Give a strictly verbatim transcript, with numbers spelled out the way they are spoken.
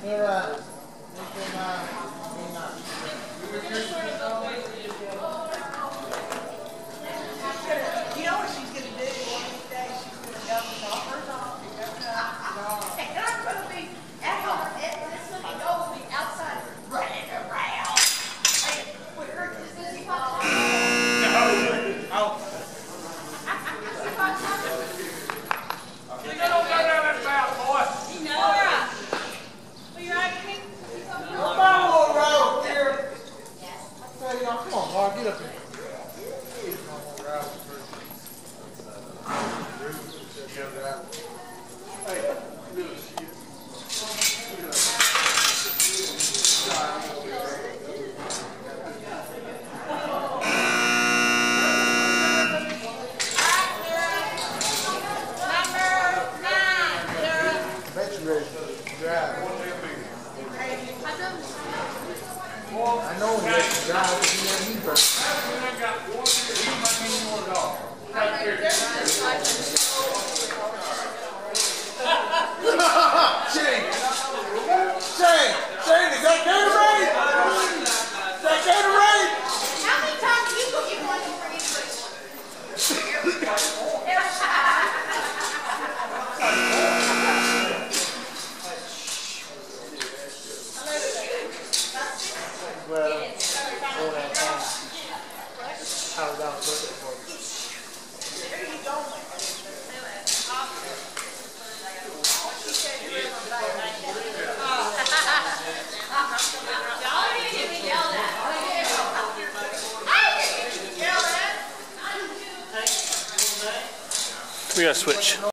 Mira, Mira, you know what she's going to do one of these days? She's going to dump the offers off and go to and I'm going to be at home. And this will be going to be outside running around. With her Susie Fox. Oh. You don't go down that mouth, boy. You know, all right. Will you ride with me? come on, little road here. Hey, y'all, come on, Mark, get up here. I know he has to drive, but he has to drive. I got one here. He might need more at all. Right here. Shane! Shane! Shane, is that Gatorade? Is that Gatorade? How many times do you put your money for English? Well, all that time. How was I looking for you? There you go. She said you were on fire. Y'all are getting me yelled at. I didn't get yelled at. We gotta switch.